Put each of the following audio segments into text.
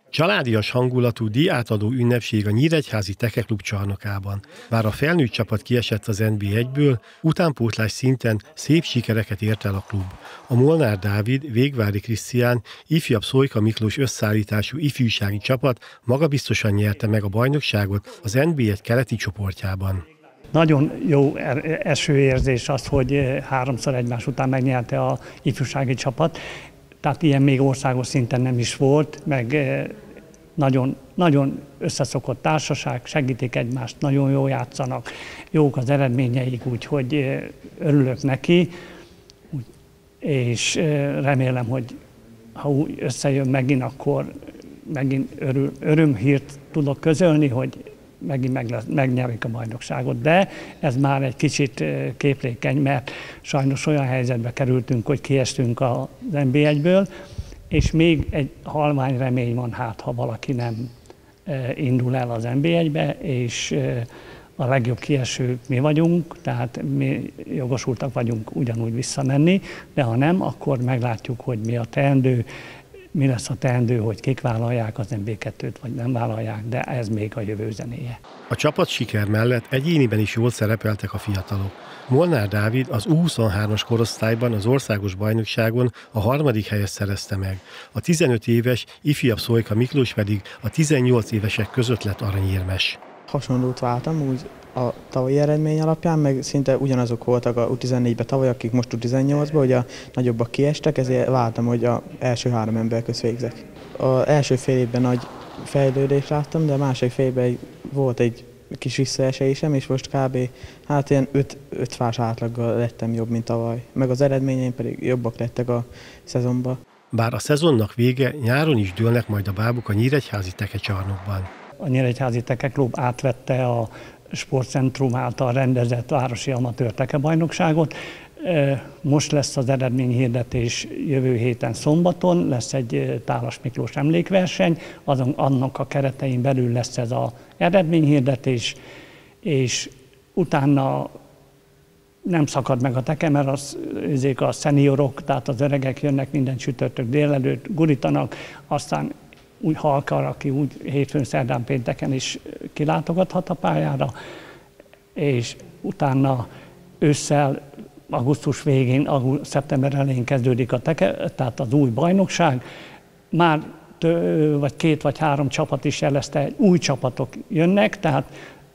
Családias hangulatú díjátadó ünnepség a Nyíregyházi Teke Klub csarnokában. Bár a felnőtt csapat kiesett az NB1-ből, utánpótlás szinten szép sikereket ért el a klub. A Molnár Dávid, Végvári Krisztián, ifjabb Szólyka Miklós összeállítású ifjúsági csapat magabiztosan nyerte meg a bajnokságot az NB1 keleti csoportjában. Nagyon jó esőérzés az, hogy háromszor egymás után megnyerte a ifjúsági csapat. Tehát ilyen még országos szinten nem is volt, meg nagyon, nagyon összeszokott társaság, segítik egymást, nagyon jól játszanak, jók az eredményeik, úgyhogy örülök neki, és remélem, hogy ha úgy összejön megint, akkor megint örömhírt tudok közölni, hogy megint megnyerik a bajnokságot, de ez már egy kicsit képlékeny, mert sajnos olyan helyzetbe kerültünk, hogy kiestünk az NB1-ből, és még egy halvány remény van, hát ha valaki nem indul el az NB1-be, és a legjobb kieső mi vagyunk, tehát mi jogosultak vagyunk ugyanúgy visszamenni, de ha nem, akkor meglátjuk, hogy mi lesz a teendő, hogy kik vállalják az NB2-t, vagy nem vállalják, de ez még a jövő zenéje. A csapat siker mellett egyéniben is jól szerepeltek a fiatalok. Molnár Dávid az U23-as korosztályban az országos bajnokságon a 3. helyet szerezte meg. A 15 éves ifjabb Szólyka Miklós pedig a 18 évesek között lett aranyérmes. Hasonlót váltam úgy a tavalyi eredmény alapján, meg szinte ugyanazok voltak a U14-ben tavaly, akik most U18-ban, hogy a nagyobbak kiestek, ezért váltam, hogy az első 3 ember közt végzek. Az első fél évben nagy fejlődést láttam, de a második fél évben volt egy kis visszaesésem, és most kb. Hát ilyen 5 fás átlaggal lettem jobb, mint tavaly. Meg az eredményeim pedig jobbak lettek a szezonban. Bár a szezonnak vége, nyáron is dőlnek majd a bábuk a Nyíregyházi Teke csarnokban. A Nyíregyházi Teke Klub átvette a Sportcentrum által rendezett városi amatőr tekebajnokságot. Most lesz az eredményhirdetés jövő héten szombaton, lesz egy Tálas Miklós emlékverseny, annak a keretein belül lesz ez az eredményhirdetés, és utána nem szakad meg a teke, mert a szeniorok, tehát az öregek jönnek minden csütörtök délelőtt, gurítanak, aztán úgy ha akar, aki úgy hétfőn, szerdán, pénteken is kilátogathat a pályára, és utána ősszel, augusztus végén, szeptember elején kezdődik a tehát az új bajnokság. Már vagy 2 vagy 3 csapat is jelezte, új csapatok jönnek, tehát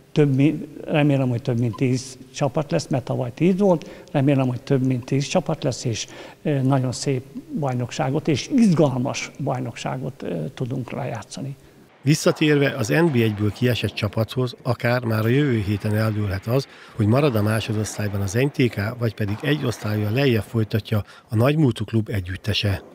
remélem, hogy több mint 10 csapat lesz, mert tavaly 10 volt, remélem, hogy több mint 10 csapat lesz, és nagyon szép bajnokságot és izgalmas bajnokságot tudunk lejátszani. Visszatérve az NB1-ből kiesett csapathoz, akár már a jövő héten eldőlhet az, hogy marad a másodosztályban az NTK, vagy pedig egy osztállyal lejjebb folytatja a nagymúltú klub együttese.